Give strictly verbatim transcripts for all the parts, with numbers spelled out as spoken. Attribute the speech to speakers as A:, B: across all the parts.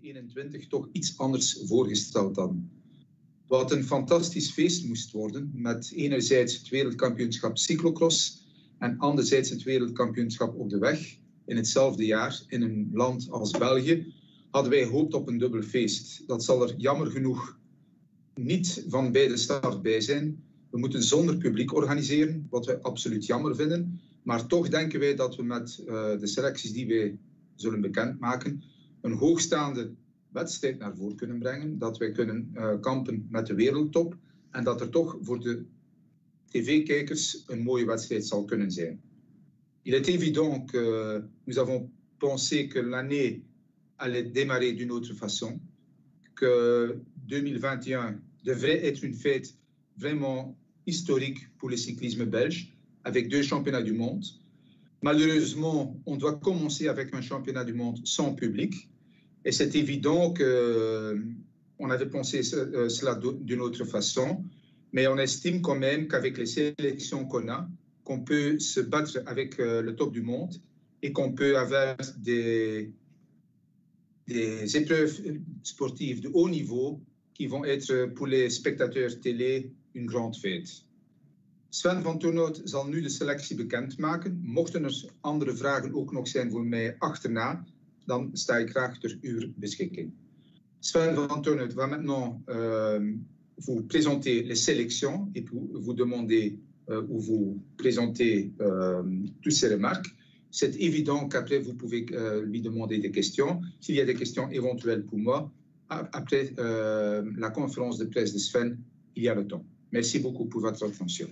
A: eenentwintig toch iets anders voorgesteld hadden. Wat een fantastisch feest moest worden, met enerzijds het wereldkampioenschap cyclocross en anderzijds het wereldkampioenschap op de weg in hetzelfde jaar in een land als België, hadden wij gehoopt op een dubbel feest. Dat zal er jammer genoeg niet van bij de start bij zijn. We moeten zonder publiek organiseren, wat we absoluut jammer vinden. Maar toch denken wij dat we met uh, de selecties die wij zullen bekendmaken een hoogstaande wedstrijd naar voren kunnen brengen. Dat wij kunnen uh, kampen met de wereldtop. En dat er toch voor de tv-kijkers een mooie wedstrijd zal kunnen zijn. Il est évident que nous avons pensé que l'année allait démarrer d'une autre façon. Que deux mille vingt et un devrait être une fête vraiment historique pour le cyclisme belge, avec deux championnats du monde. Malheureusement, on doit commencer avec un championnat du monde sans public. Et c'est évident qu'on avait pensé cela d'une autre façon, mais on estime quand même qu'avec les sélections qu'on a, qu'on peut se battre avec le top du monde et qu'on peut avoir des, des épreuves sportives de haut niveau qui vont être pour les spectateurs télé une grande fête. Sven van Turnhout zal nu de selectie bekendmaken. Mochten er andere vragen ook nog zijn voor mij achterna, dan sta ik graag ter uw beschikking. Sven van Turnhout va maintenant euh, vous présenter les sélections et puis vous demander euh, ou vous présenter euh, toutes ces remarques. C'est évident qu'après vous pouvez euh, lui demander des questions. S'il y a des questions éventuelles pour moi, après euh, la conférence de presse de Sven, il y a le temps. Merci beaucoup pour votre attention.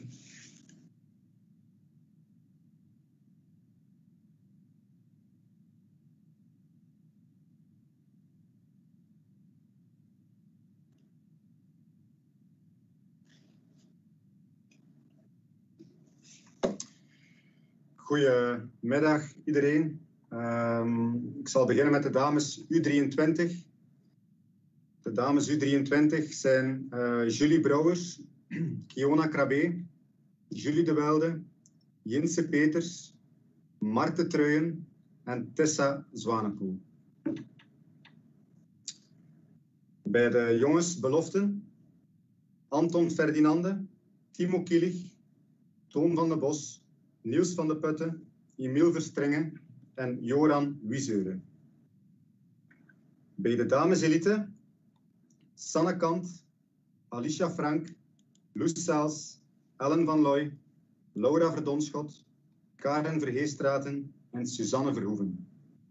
B: Goedemiddag iedereen. Um, ik zal beginnen met de dames U drieëntwintig. De dames U drieëntwintig zijn uh, Julie Brouwers, Kiona Krabbe, Julie de Welde, Jinse Peters, Marte Truijen en Tessa Zwanepoel. Bij de jongens beloften Anton Ferdinande, Timo Kielig, Toon van de Bos, Niels van de Putten, Emiel Verstringen en Joran Wieseuren. Bij de dameselite Sanne Kant, Alicia Frank, Loes Saals, Ellen van Looy, Laura Verdonschot, Karen Verheestraten en Suzanne Verhoeven.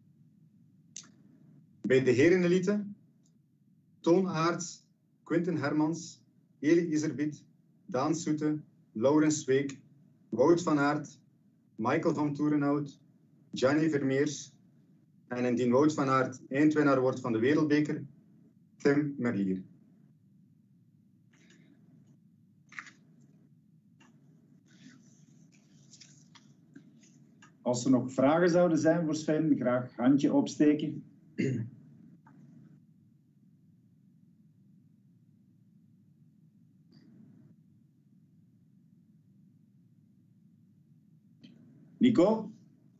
B: Bij de herenelite Toon Aerts, Quinten Hermans, Eli Iserbiet, Daan Soete, Laurens Week, Wout van Aert, Michael van Toerenhout, Gianni Vermeers en indien Wout van Aert eindwinnaar wordt van de Wereldbeker, Tim Merlier.
C: Als er nog vragen zouden zijn voor Sven, graag handje opsteken. Nico?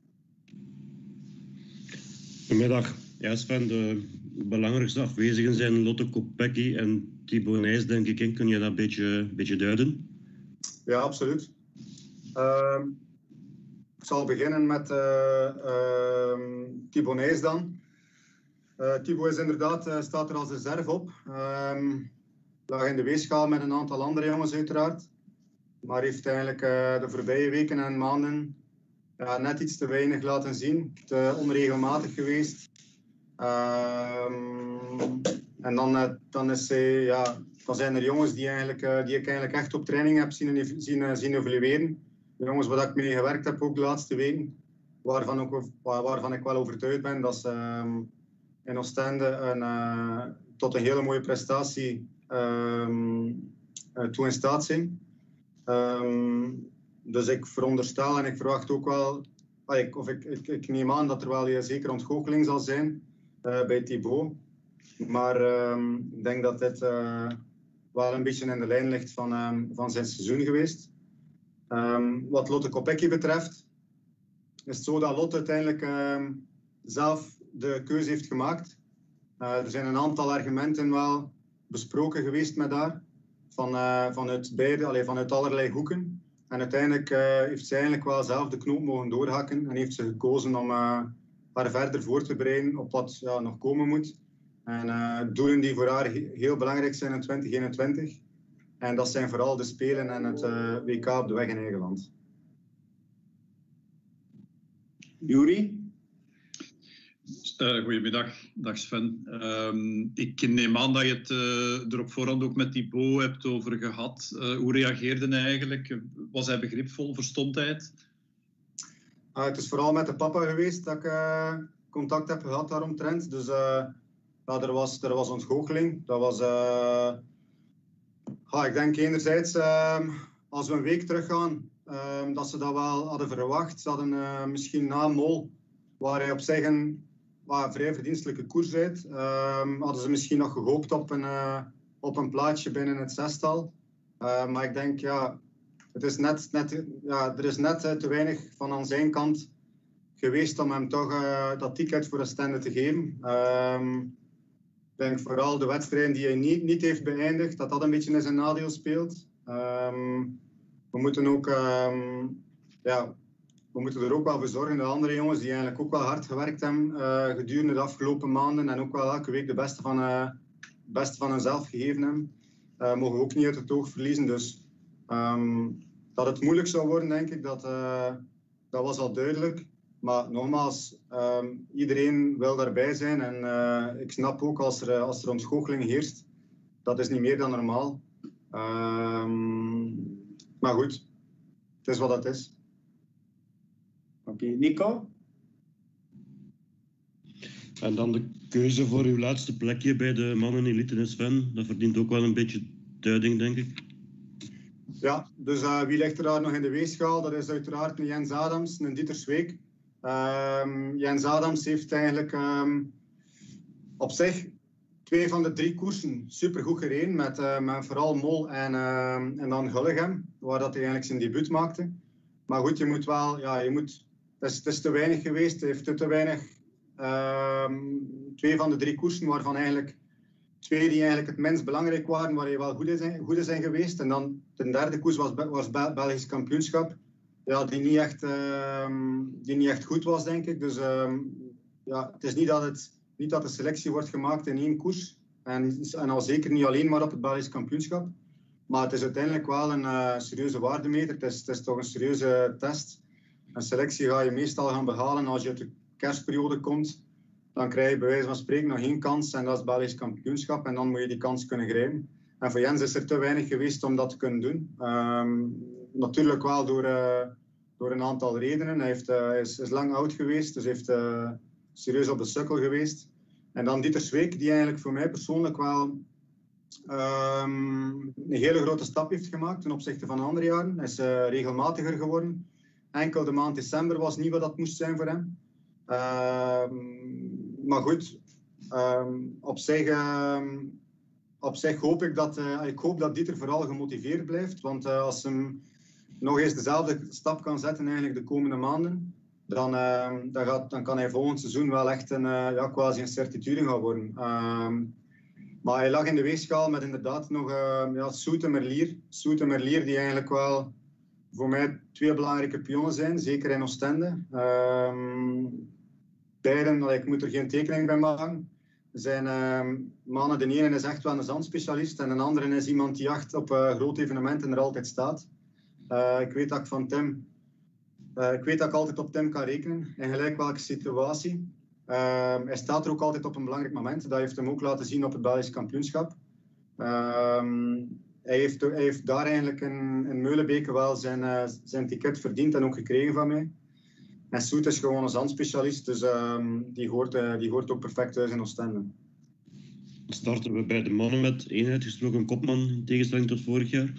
D: Goedemiddag. Ja, Sven, de belangrijkste afwezigen zijn Lotte Kopecky en Thibaut Nys, denk ik. En kun je dat een beetje, beetje duiden?
B: Ja, absoluut. Uh, ik zal beginnen met uh, uh, Thibaut Nys dan. Uh, Thibaut is inderdaad, uh, staat er als reserve op. Uh, lag in de weegschaal met een aantal andere jongens uiteraard. Maar heeft eigenlijk uh, de voorbije weken en maanden ja, net iets te weinig laten zien. Te onregelmatig geweest. Uh, en dan, uh, dan, is hij, ja, dan zijn er jongens die, eigenlijk, uh, die ik eigenlijk echt op training heb zien, zien, zien evolueren. De jongens waar ik mee gewerkt heb ook de laatste weken. Waarvan, ook, waarvan ik wel overtuigd ben dat ze uh, in Oostende een, uh, tot een hele mooie prestatie uh, uh, toe in staat zijn. Um, dus ik veronderstel en ik verwacht ook wel, ik, of ik, ik, ik neem aan dat er wel een zekere ontgoocheling zal zijn uh, bij Thibaut. Maar um, ik denk dat dit uh, wel een beetje in de lijn ligt van, um, van zijn seizoen geweest. Um, wat Lotte Kopecky betreft, is het zo dat Lotte uiteindelijk um, zelf de keuze heeft gemaakt. Uh, er zijn een aantal argumenten wel besproken geweest met haar. Van, uh, vanuit, beide, allee, vanuit allerlei hoeken. En uiteindelijk uh, heeft ze eigenlijk wel zelf de knoop mogen doorhakken. En heeft ze gekozen om uh, haar verder voor te bereiden op wat ja, nog komen moet. En uh, doelen die voor haar he heel belangrijk zijn in twintig eenentwintig. En dat zijn vooral de Spelen en het uh, W K op de weg in eigen land.
C: Juri?
E: Uh, goedemiddag, dag Sven. Um, ik neem aan dat je het uh, er op voorhand ook met Thibaut hebt over gehad. Uh, hoe reageerde hij eigenlijk? Was hij begripvol? Verstond hij het?
B: Uh, het is vooral met de papa geweest dat ik uh, contact heb gehad daaromtrent. Dus uh, ja, er, was, er was ontgoocheling. Dat was... Uh, ja, ik denk enerzijds, uh, als we een week teruggaan, uh, dat ze dat wel hadden verwacht. Ze hadden uh, misschien na Mol, waar hij op zich een waar vrij verdienstelijke koers rijdt, uh, hadden ze misschien nog gehoopt op een, uh, op een plaatsje binnen het zestal. Uh, maar ik denk, ja, het is net, net, ja, er is net uh, te weinig van aan zijn kant geweest om hem toch uh, dat ticket voor Ostende te geven. Uh, ik denk vooral de wedstrijden die hij niet, niet heeft beëindigd, dat dat een beetje in zijn nadeel speelt. Uh, we moeten ook... Uh, ja, We moeten er ook wel voor zorgen dat andere jongens die eigenlijk ook wel hard gewerkt hebben uh, gedurende de afgelopen maanden en ook wel elke week de beste van, uh, beste van hunzelf gegeven hebben, uh, mogen we ook niet uit het oog verliezen. Dus um, dat het moeilijk zou worden, denk ik, dat, uh, dat was al duidelijk. Maar nogmaals, um, iedereen wil daarbij zijn en uh, ik snap ook als er, als er ontgoocheling heerst, dat is niet meer dan normaal. Um, maar goed, het is wat het is.
C: Oké, okay, Nico?
D: En dan de keuze voor uw laatste plekje bij de mannen elite en Sven. Dat verdient ook wel een beetje duiding, denk ik.
B: Ja, dus uh, wie ligt er daar nog in de weegschaal? Dat is uiteraard een Jens Adams, een Dieter Zweek. Um, Jens Adams heeft eigenlijk um, op zich twee van de drie koersen supergoed gereden. Met, uh, met vooral Mol en, uh, en dan Gullegem, waar dat hij eigenlijk zijn debuut maakte. Maar goed, je moet wel... Ja, je moet, het, is, het is te weinig geweest. Hij heeft te weinig... Um, twee van de drie koersen, waarvan eigenlijk twee die eigenlijk het minst belangrijk waren, waar hij wel goed is, goed is in geweest. En dan de derde koers was, was Bel Belgisch kampioenschap. Ja, die niet echt, um, die niet echt goed was, denk ik. Dus um, ja, het is niet dat, het, niet dat de selectie wordt gemaakt in één koers. En, en al zeker niet alleen maar op het Belgisch kampioenschap. Maar het is uiteindelijk wel een uh, serieuze waardemeter. Het is, het is toch een serieuze test. Een selectie ga je meestal gaan behalen als je uit de kerstperiode komt. Dan krijg je bij wijze van spreken nog één kans en dat is het Belgisch kampioenschap. En dan moet je die kans kunnen grijpen. En voor Jens is er te weinig geweest om dat te kunnen doen. Um, natuurlijk wel door, uh, door een aantal redenen. Hij heeft, uh, is, is lang oud geweest, dus heeft uh, serieus op de sukkel geweest. En dan Dieter Zweek, die eigenlijk voor mij persoonlijk wel um, een hele grote stap heeft gemaakt ten opzichte van andere jaren. Hij is uh, regelmatiger geworden. Enkel de maand december was niet wat dat moest zijn voor hem. Uh, maar goed, uh, op, zich, uh, op zich hoop ik dat, uh, ik hoop dat Dieter vooral gemotiveerd blijft. Want uh, als hij nog eens dezelfde stap kan zetten eigenlijk de komende maanden, dan, uh, dan, gaat, dan kan hij volgend seizoen wel echt een, uh, ja, quasi een certitude gaan worden. Uh, maar hij lag in de weegschaal met inderdaad nog uh, ja, Soet en Merlier. Soet en Merlier die eigenlijk wel voor mij twee belangrijke pionnen zijn, zeker in Ostende. Uh, beiden, ik moet er geen tekening bij maken, zijn uh, mannen. De ene is echt wel een zandspecialist en de andere is iemand die echt op uh, grote evenementen er altijd staat. Uh, ik weet dat ik van Tim, uh, ik weet dat ik altijd op Tim kan rekenen, in gelijk welke situatie. Uh, hij staat er ook altijd op een belangrijk moment. Dat heeft hem ook laten zien op het Belgisch kampioenschap. Uh, Hij heeft, hij heeft daar eigenlijk in, in Meulenbeke wel zijn, uh, zijn ticket verdiend en ook gekregen van mij. En Soet is gewoon een zandspecialist, dus um, die, hoort, uh, die hoort ook perfect thuis in Ostende.
D: Dan starten we bij de mannen met één uitgesproken kopman in tegenstelling tot vorig jaar.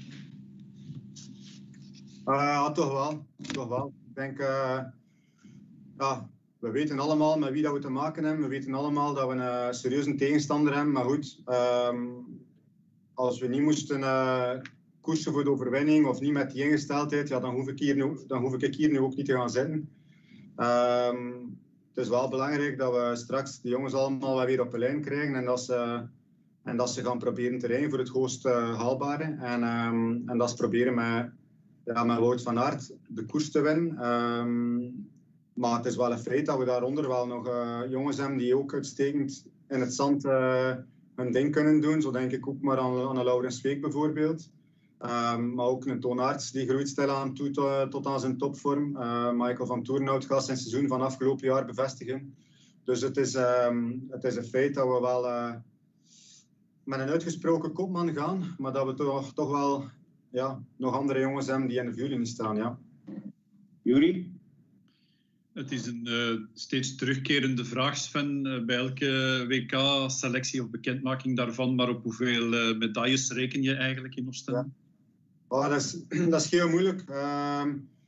B: Uh, ja, toch wel. Toch wel. Ik denk, uh, ja, we weten allemaal met wie dat we te maken hebben. We weten allemaal dat we een uh, serieuze tegenstander hebben, maar goed... Um, Als we niet moesten uh, koersen voor de overwinning of niet met die ingesteldheid, ja, dan, hoef ik hier nu, dan hoef ik hier nu ook niet te gaan zitten. Um, het is wel belangrijk dat we straks de jongens allemaal weer op de lijn krijgen en dat ze, en dat ze gaan proberen te rijden voor het hoogst uh, haalbare. En, um, en dat ze proberen met, ja, met Wout van Aert de koers te winnen. Um, maar het is wel een feit dat we daaronder wel nog uh, jongens hebben die ook uitstekend in het zand uh, hun ding kunnen doen. Zo denk ik ook maar aan, aan een Laurens Week bijvoorbeeld. Um, maar ook een Toon Aerts die groeit stilaan toe tot, tot aan zijn topvorm. Uh, Michael van Toornhout gaat zijn seizoen van afgelopen jaar bevestigen. Dus het is, um, het is een feit dat we wel uh, met een uitgesproken kopman gaan, maar dat we toch, toch wel ja, nog andere jongens hebben die in de vuurlinie staan. Ja.
C: Juri?
E: Het is een uh, steeds terugkerende vraag, Sven, uh, bij elke W K-selectie of bekendmaking daarvan. Maar op hoeveel uh, medailles reken je eigenlijk in Oostende?
B: Ja. Oh, dat, is, dat is heel moeilijk. Uh,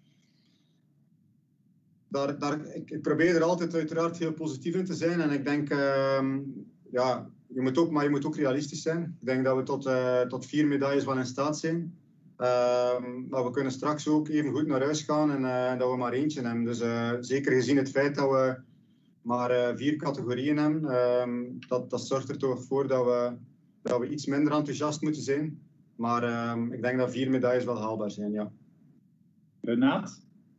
B: daar, daar, ik, ik probeer er altijd uiteraard heel positief in te zijn. En ik denk, uh, ja, je moet ook, maar je moet ook realistisch zijn. Ik denk dat we tot, uh, tot vier medailles wel in staat zijn. Uh, maar we kunnen straks ook even goed naar huis gaan en uh, dat we maar eentje hebben. Dus uh, zeker gezien het feit dat we maar uh, vier categorieën hebben, uh, dat, dat zorgt er toch voor dat we, dat we iets minder enthousiast moeten zijn. Maar uh, ik denk dat vier medailles wel haalbaar zijn, ja.
C: Renaat?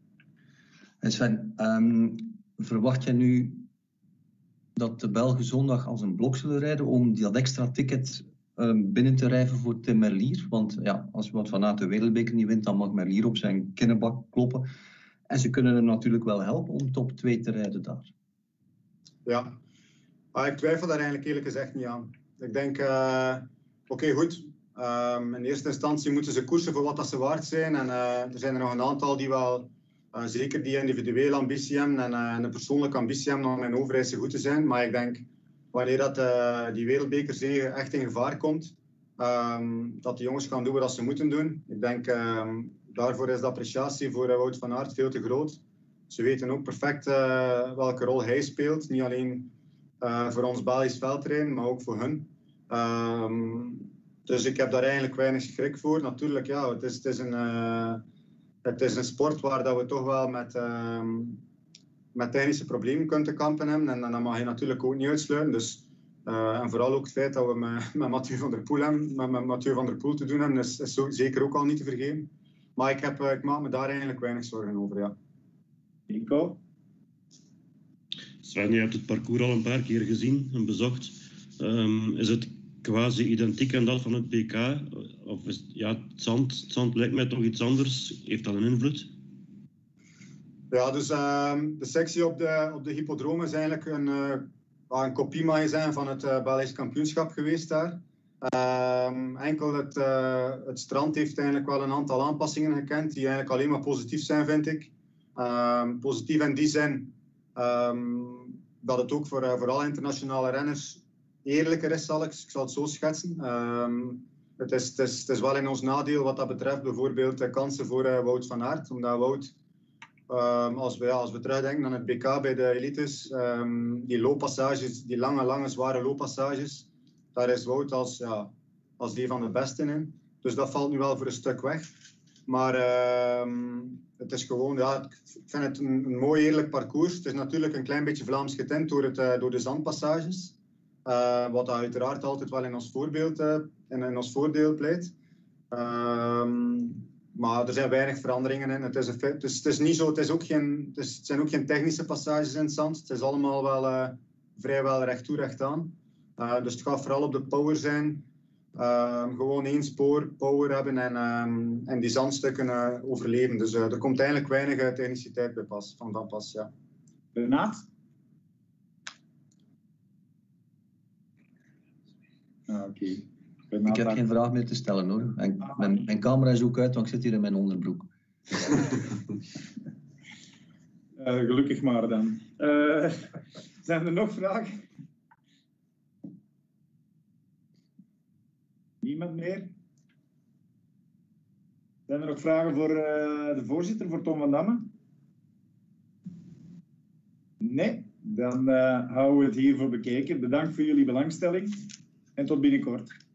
F: En Sven, um, verwacht jij nu dat de Belgen zondag als een blok zullen rijden om dat extra ticket um, binnen te rijven voor Tim Merlier? Want ja, als Wout van Aert de Wereldbeker niet wint, dan mag Merlier op zijn kinnebak kloppen. En ze kunnen hem natuurlijk wel helpen om top twee te rijden daar.
B: Ja, ah, ik twijfel daar eigenlijk eerlijk gezegd niet aan. Ik denk, uh, oké, okay, goed. Um, in eerste instantie moeten ze koersen voor wat dat ze waard zijn. En uh, er zijn er nog een aantal die wel uh, zeker die individuele ambitie hebben en uh, een persoonlijke ambitie hebben om in Overijssel goed te zijn. Maar ik denk, wanneer dat, uh, die wereldbekerzege echt in gevaar komt, um, dat de jongens gaan doen wat ze moeten doen. Ik denk, um, daarvoor is de appreciatie voor uh, Wout van Aert veel te groot. Ze weten ook perfect uh, welke rol hij speelt. Niet alleen uh, voor ons Belgisch veldrijden, maar ook voor hun. Um, dus ik heb daar eigenlijk weinig schrik voor. Natuurlijk, ja, het is, het is, een, uh, het is een sport waar dat we toch wel met, uh, met technische problemen kunnen te kampen hebben. En, en dat mag je natuurlijk ook niet uitsluiten. Dus, uh, en vooral ook het feit dat we met, met Mathieu van der Poel hebben, met, met Mathieu van der Poel te doen hebben, is, is zo, zeker ook al niet te vergeven. Maar ik, heb, uh, ik maak me daar eigenlijk weinig zorgen over, ja.
C: Nico?
D: Sven, je hebt het parcours al een paar keer gezien en bezocht. Um, is het quasi identiek aan dat van het P K? Of is, ja, het zand, het zand lijkt mij toch iets anders. Heeft dat een invloed?
B: Ja, dus uh, de sectie op de, op de hippodroom is eigenlijk een, uh, een kopie mag je zijn van het uh, Belgisch kampioenschap geweest daar. Uh, enkel het, uh, het strand heeft eigenlijk wel een aantal aanpassingen gekend die eigenlijk alleen maar positief zijn, vind ik. Uh, positief in die zin um, dat het ook voor, uh, voor alle internationale renners eerlijker is, zal ik, ik zal het zo schetsen. Um, het, is, het, is, het is wel in ons nadeel wat dat betreft bijvoorbeeld de kansen voor uh, Wout van Aert. Omdat Wout, um, als, we, ja, als we terugdenken aan het B K bij de elites, um, die looppassages, die lange, lange, zware looppassages, daar is Wout als, ja, als een van de besten in. Dus dat valt nu wel voor een stuk weg. Maar uh, het is gewoon, ja, ik vind het een, een mooi eerlijk parcours. Het is natuurlijk een klein beetje Vlaams getint door, het, uh, door de zandpassages. Uh, wat uiteraard altijd wel in ons, voorbeeld, uh, in, in ons voordeel pleit. Uh, maar er zijn weinig veranderingen in. Het is, een, het is, het is niet zo, het, is ook geen, het, is, het zijn ook geen technische passages in het zand. Het is allemaal wel uh, vrijwel recht toe, recht aan. Uh, dus het gaat vooral op de power zijn. Uh, gewoon één spoor, power hebben en, um, en die zandstukken uh, overleven. Dus uh, er komt eigenlijk weinig uh, techniciteit bij pas, van dat pas, ja.
C: Renaat? Ah, Oké. Okay.
F: Ik heb geen vraag meer te stellen hoor. En mijn, mijn camera is ook uit, want ik zit hier in mijn onderbroek.
C: uh, gelukkig maar dan. Uh, zijn er nog vragen? Niemand meer? Zijn er nog vragen voor uh, de voorzitter, voor Tom van Damme? Nee? Dan uh, houden we het hiervoor bekeken. Bedankt voor jullie belangstelling en tot binnenkort.